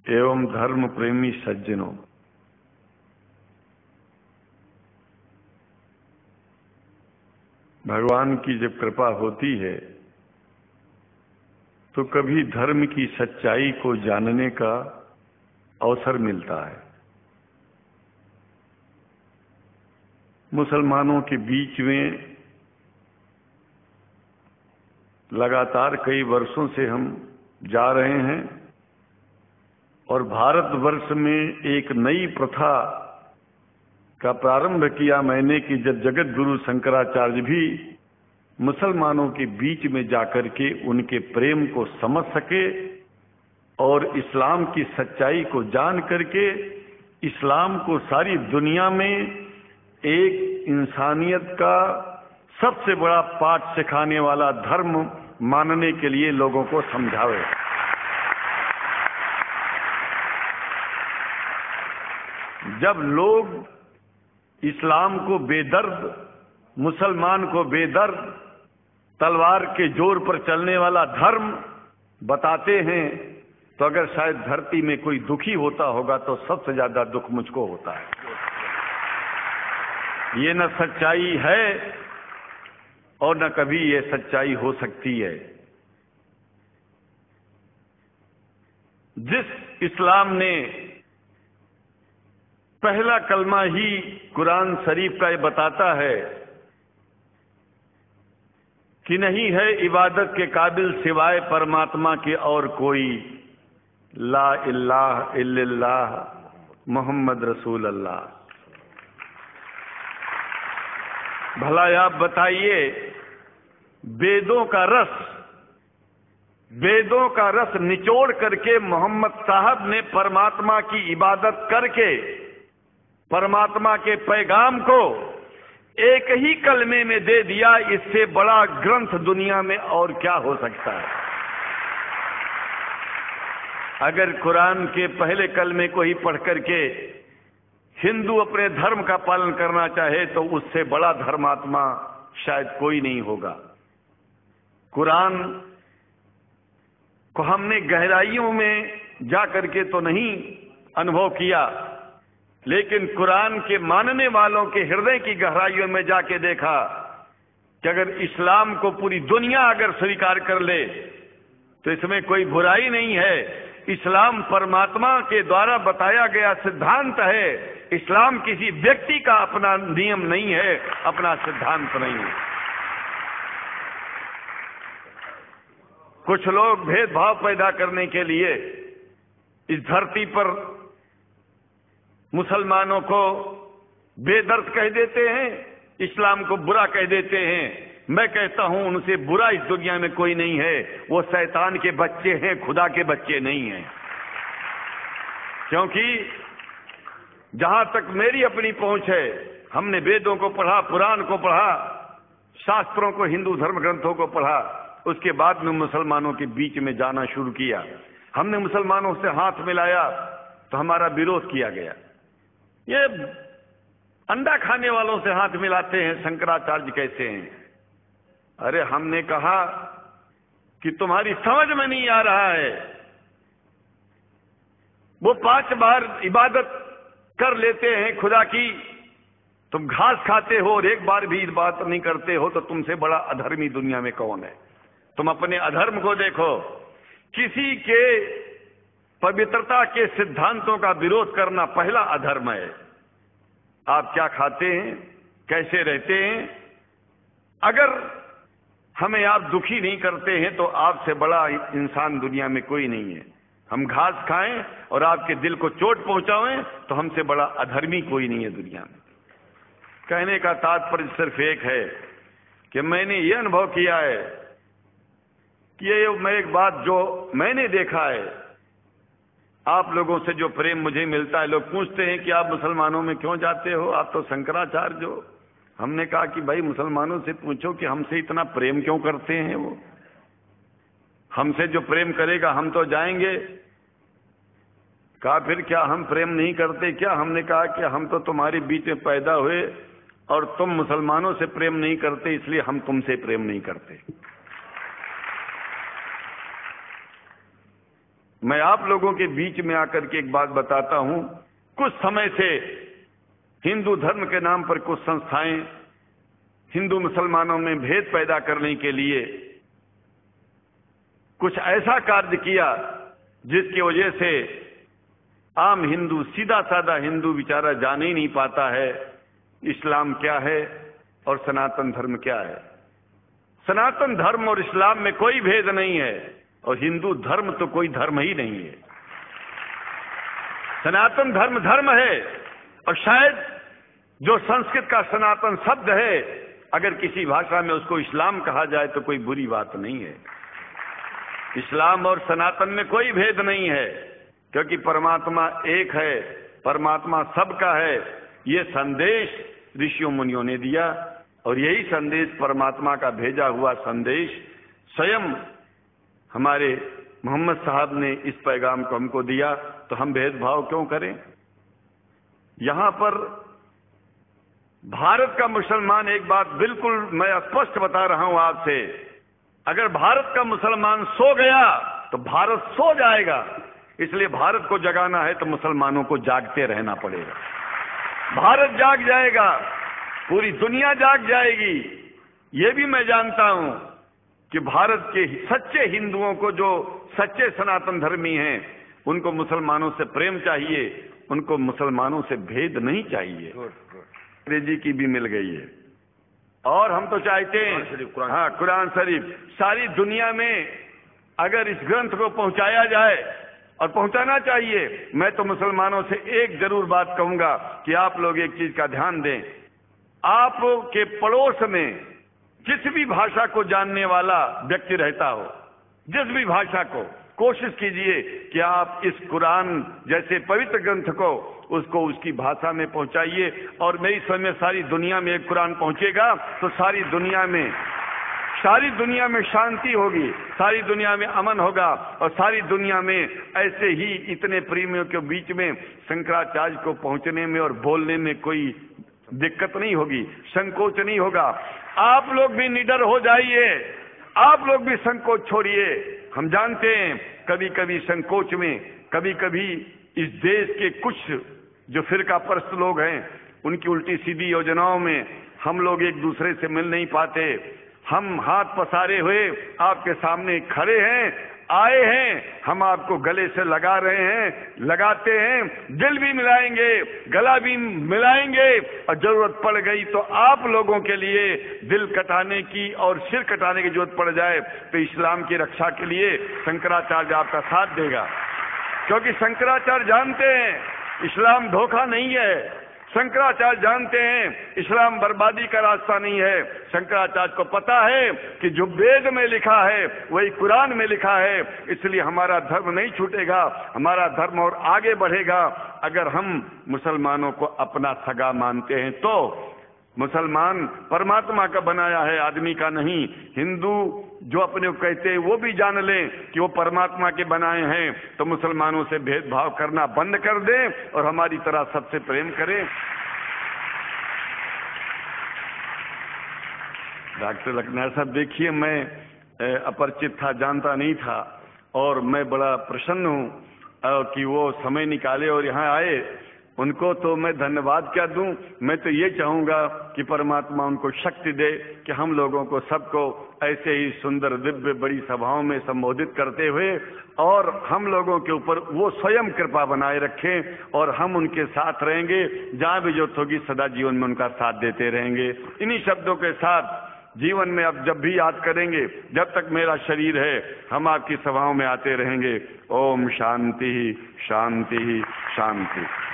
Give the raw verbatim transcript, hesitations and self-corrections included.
एवं धर्म प्रेमी सज्जनों, भगवान की जब कृपा होती है तो कभी धर्म की सच्चाई को जानने का अवसर मिलता है। मुसलमानों के बीच में लगातार कई वर्षों से हम जा रहे हैं और भारतवर्ष में एक नई प्रथा का प्रारंभ किया मैंने कि जब जगत गुरु शंकराचार्य भी मुसलमानों के बीच में जाकर के उनके प्रेम को समझ सके और इस्लाम की सच्चाई को जान करके इस्लाम को सारी दुनिया में एक इंसानियत का सबसे बड़ा पाठ सिखाने वाला धर्म मानने के लिए लोगों को समझावे। जब लोग इस्लाम को बेदर्द, मुसलमान को बेदर्द, तलवार के जोर पर चलने वाला धर्म बताते हैं तो अगर शायद धरती में कोई दुखी होता होगा तो सबसे ज्यादा दुख मुझको होता है। ये न सच्चाई है और न कभी ये सच्चाई हो सकती है। जिस इस्लाम ने पहला कलमा ही कुरान शरीफ का ये बताता है कि नहीं है इबादत के काबिल सिवाय परमात्मा के और कोई, ला इलाहा इल्लल्लाह मोहम्मद रसूल अल्लाह। भला आप बताइए, वेदों का रस वेदों का रस निचोड़ करके मोहम्मद साहब ने परमात्मा की इबादत करके परमात्मा के पैगाम को एक ही कलमे में दे दिया। इससे बड़ा ग्रंथ दुनिया में और क्या हो सकता है। अगर कुरान के पहले कलमे को ही पढ़ करके हिंदू अपने धर्म का पालन करना चाहे तो उससे बड़ा धर्मात्मा शायद कोई नहीं होगा। कुरान को हमने गहराइयों में जा करके तो नहीं अनुभव किया, लेकिन कुरान के मानने वालों के हृदय की गहराइयों में जाके देखा कि अगर इस्लाम को पूरी दुनिया अगर स्वीकार कर ले तो इसमें कोई बुराई नहीं है। इस्लाम परमात्मा के द्वारा बताया गया सिद्धांत है। इस्लाम किसी व्यक्ति का अपना नियम नहीं है, अपना सिद्धांत नहीं है। कुछ लोग भेदभाव पैदा करने के लिए इस धरती पर मुसलमानों को बेदर्द कह देते हैं, इस्लाम को बुरा कह देते हैं। मैं कहता हूं उनसे बुरा इस दुनिया में कोई नहीं है। वो शैतान के बच्चे हैं, खुदा के बच्चे नहीं हैं। क्योंकि जहां तक मेरी अपनी पहुंच है, हमने वेदों को पढ़ा, पुराण को पढ़ा, शास्त्रों को, हिंदू धर्म ग्रंथों को पढ़ा, उसके बाद में मुसलमानों के बीच में जाना शुरू किया। हमने मुसलमानों से हाथ मिलाया तो हमारा विरोध किया गया। ये अंडा खाने वालों से हाथ मिलाते हैं, शंकराचार्य कैसे हैं। अरे हमने कहा कि तुम्हारी समझ में नहीं आ रहा है। वो पांच बार इबादत कर लेते हैं खुदा की, तुम घास खाते हो और एक बार भी इबादत नहीं करते हो, तो तुमसे बड़ा अधर्मी दुनिया में कौन है। तुम अपने अधर्म को देखो। किसी के पवित्रता के सिद्धांतों का विरोध करना पहला अधर्म है। आप क्या खाते हैं, कैसे रहते हैं, अगर हमें आप दुखी नहीं करते हैं तो आपसे बड़ा इंसान दुनिया में कोई नहीं है। हम घास खाएं और आपके दिल को चोट पहुंचाएं तो हमसे बड़ा अधर्मी कोई नहीं है दुनिया में। कहने का तात्पर्य सिर्फ एक है कि मैंने ये अनुभव किया है कि ये मैं एक बात जो मैंने देखा है, आप लोगों से जो प्रेम मुझे मिलता है, लोग पूछते हैं कि आप मुसलमानों में क्यों जाते हो, आप तो शंकराचार्य हो। हमने कहा कि भाई मुसलमानों से पूछो कि हमसे इतना प्रेम क्यों करते हैं। वो हमसे जो प्रेम करेगा हम तो जाएंगे। कहा फिर क्या हम प्रेम नहीं करते क्या। हमने कहा कि हम तो तुम्हारे बीच में पैदा हुए और तुम मुसलमानों से प्रेम नहीं करते, इसलिए हम तुमसे प्रेम नहीं करते। मैं आप लोगों के बीच में आकर के एक बात बताता हूं। कुछ समय से हिंदू धर्म के नाम पर कुछ संस्थाएं हिंदू मुसलमानों में भेद पैदा करने के लिए कुछ ऐसा कार्य किया जिसकी वजह से आम हिंदू, सीधा साधा हिंदू बेचारा जान ही नहीं पाता है इस्लाम क्या है और सनातन धर्म क्या है। सनातन धर्म और इस्लाम में कोई भेद नहीं है और हिंदू धर्म तो कोई धर्म ही नहीं है। सनातन धर्म धर्म है और शायद जो संस्कृत का सनातन शब्द है अगर किसी भाषा में उसको इस्लाम कहा जाए तो कोई बुरी बात नहीं है। इस्लाम और सनातन में कोई भेद नहीं है क्योंकि परमात्मा एक है, परमात्मा सबका है। ये संदेश ऋषियों मुनियों ने दिया और यही संदेश परमात्मा का भेजा हुआ संदेश स्वयं हमारे मोहम्मद साहब ने इस पैगाम को हमको दिया, तो हम भेदभाव क्यों करें। यहां पर भारत का मुसलमान, एक बात बिल्कुल मैं स्पष्ट बता रहा हूं आपसे, अगर भारत का मुसलमान सो गया तो भारत सो जाएगा। इसलिए भारत को जगाना है तो मुसलमानों को जागते रहना पड़ेगा। भारत जाग जाएगा, पूरी दुनिया जाग जाएगी। ये भी मैं जानता हूं कि भारत के सच्चे हिंदुओं को, जो सच्चे सनातन धर्मी हैं, उनको मुसलमानों से प्रेम चाहिए, उनको मुसलमानों से भेद नहीं चाहिए। अंग्रेजी की भी मिल गई है और हम तो चाहते हैं, हाँ, कुरान शरीफ सारी दुनिया में अगर इस ग्रंथ को पहुंचाया जाए और पहुंचाना चाहिए। मैं तो मुसलमानों से एक जरूर बात कहूंगा कि आप लोग एक चीज का ध्यान दें, आपके पड़ोस में जिस भी भाषा को जानने वाला व्यक्ति रहता हो, जिस भी भाषा को, कोशिश कीजिए कि आप इस कुरान जैसे पवित्र ग्रंथ को उसको उसकी भाषा में पहुंचाइए। और मेरी समझ में सारी दुनिया में एक कुरान पहुंचेगा तो सारी दुनिया में सारी दुनिया में शांति होगी, सारी दुनिया में अमन होगा और सारी दुनिया में ऐसे ही इतने प्रेमियों के बीच में शंकराचार्य को पहुंचने में और बोलने में कोई दिक्कत नहीं होगी, संकोच नहीं होगा। आप लोग भी निडर हो जाइए, आप लोग भी संकोच छोड़िए। हम जानते हैं कभी कभी संकोच में, कभी कभी इस देश के कुछ जो फिरका परस्त लोग हैं उनकी उल्टी सीधी योजनाओं में हम लोग एक दूसरे से मिल नहीं पाते। हम हाथ पसारे हुए आपके सामने खड़े हैं, आए हैं, हम आपको गले से लगा रहे हैं, लगाते हैं, दिल भी मिलाएंगे, गला भी मिलाएंगे और जरूरत पड़ गई तो आप लोगों के लिए दिल कटाने की और सिर कटाने की जरूरत पड़ जाए तो इस्लाम की रक्षा के लिए शंकराचार्य आपका साथ देगा। क्योंकि शंकराचार्य जानते हैं इस्लाम धोखा नहीं है, शंकराचार्य जानते हैं इस्लाम बर्बादी का रास्ता नहीं है। शंकराचार्य को पता है कि जो वेद में लिखा है वही कुरान में लिखा है, इसलिए हमारा धर्म नहीं छूटेगा, हमारा धर्म और आगे बढ़ेगा अगर हम मुसलमानों को अपना सगा मानते हैं। तो मुसलमान परमात्मा का बनाया है, आदमी का नहीं। हिंदू जो अपने को कहते हैं वो भी जान लें कि वो परमात्मा के बनाए हैं, तो मुसलमानों से भेदभाव करना बंद कर दें और हमारी तरह सबसे प्रेम करें। डॉक्टर लखनऊ साहब, देखिए मैं अपरिचित था, जानता नहीं था और मैं बड़ा प्रसन्न हूं कि वो समय निकाले और यहाँ आए। उनको तो मैं धन्यवाद क्या दूं, मैं तो ये चाहूंगा कि परमात्मा उनको शक्ति दे कि हम लोगों को सबको ऐसे ही सुंदर दिव्य बड़ी सभाओं में संबोधित करते हुए और हम लोगों के ऊपर वो स्वयं कृपा बनाए रखें और हम उनके साथ रहेंगे, जहां भी जरूरत होगी सदा जीवन में उनका साथ देते रहेंगे। इन्हीं शब्दों के साथ जीवन में अब जब भी याद करेंगे, जब तक मेरा शरीर है हम आपकी सभाओं में आते रहेंगे। ओम शांति शांति शांति।